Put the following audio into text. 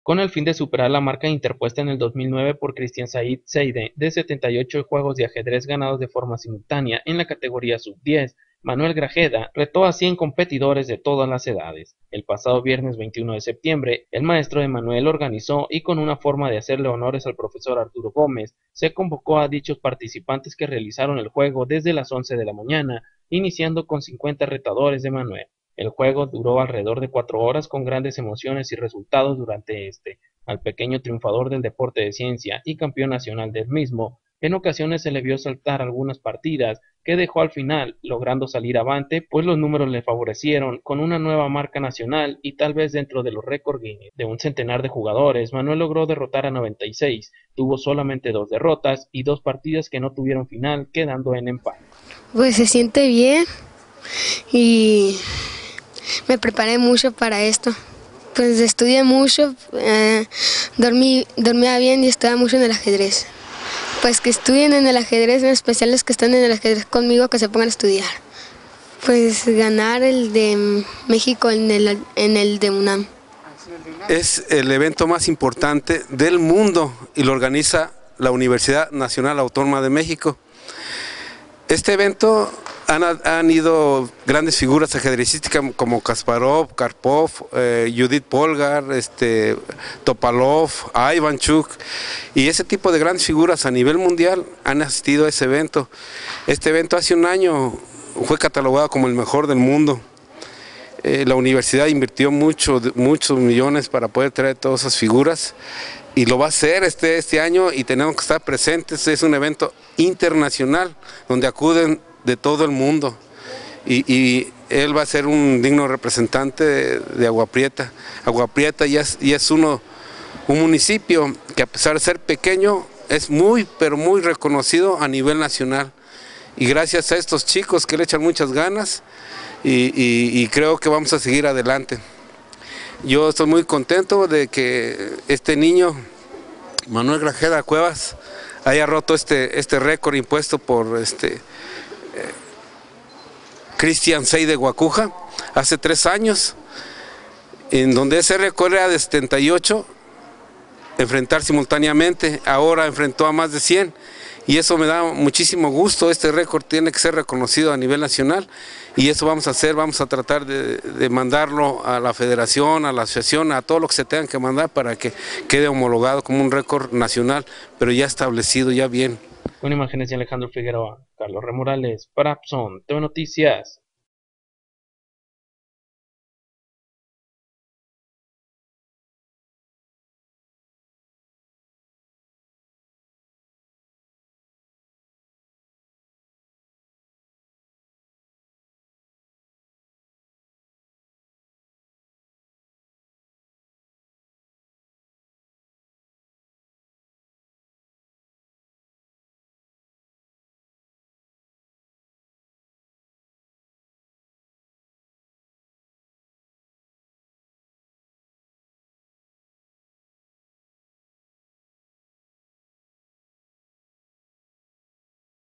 con el fin de superar la marca interpuesta en el 2009 por Cristian Said Seide de 78 juegos de ajedrez ganados de forma simultánea en la categoría sub-10. Manuel Grajeda retó a 100 competidores de todas las edades. El pasado viernes 21 de septiembre, el maestro de Manuel organizó y con una forma de hacerle honores al profesor Arturo Gómez, se convocó a dichos participantes que realizaron el juego desde las 11 de la mañana, iniciando con 50 retadores de Manuel. El juego duró alrededor de 4 horas con grandes emociones y resultados durante este. Al pequeño triunfador del deporte de ciencia y campeón nacional del mismo, en ocasiones se le vio saltar algunas partidas que dejó al final, logrando salir avante, pues los números le favorecieron con una nueva marca nacional y tal vez dentro de los récords Guinness. De un centenar de jugadores, Manuel logró derrotar a 96, tuvo solamente 2 derrotas y 2 partidas que no tuvieron final, quedando en empate. Pues se siente bien y me preparé mucho para esto. Pues estudié mucho, dormía bien y estudiaba mucho en el ajedrez. Pues que estudien en el ajedrez, en especial los que están en el ajedrez conmigo, que se pongan a estudiar. Pues ganar el de México en el de UNAM. Es el evento más importante del mundo y lo organiza la Universidad Nacional Autónoma de México. Este evento han ido grandes figuras ajedrecísticas como Kasparov, Karpov, Judith Polgar, Topalov, Ivanchuk, y ese tipo de grandes figuras a nivel mundial han asistido a ese evento. Este evento hace un año fue catalogado como el mejor del mundo. La universidad invirtió muchos millones para poder traer todas esas figuras y lo va a hacer este año y tenemos que estar presentes. Es un evento internacional donde acuden de todo el mundo y él va a ser un digno representante de Agua Prieta. Agua Prieta ya es un municipio que, a pesar de ser pequeño, es muy pero muy reconocido a nivel nacional, y gracias a estos chicos que le echan muchas ganas y creo que vamos a seguir adelante. Yo estoy muy contento de que este niño, Manuel Grajeda Cuevas, haya roto este récord impuesto por Cristian Sey de Guacuja hace 3 años, en donde ese récord era de 78, enfrentar simultáneamente. Ahora enfrentó a más de 100 y eso me da muchísimo gusto. Este récord tiene que ser reconocido a nivel nacional y eso vamos a hacer. Vamos a tratar de mandarlo a la federación, a la asociación, a todo lo que se tenga que mandar para que quede homologado como un récord nacional, pero ya establecido, ya bien. Con imágenes de Alejandro Figueroa, Carlos Remorales, para Abson TV Noticias.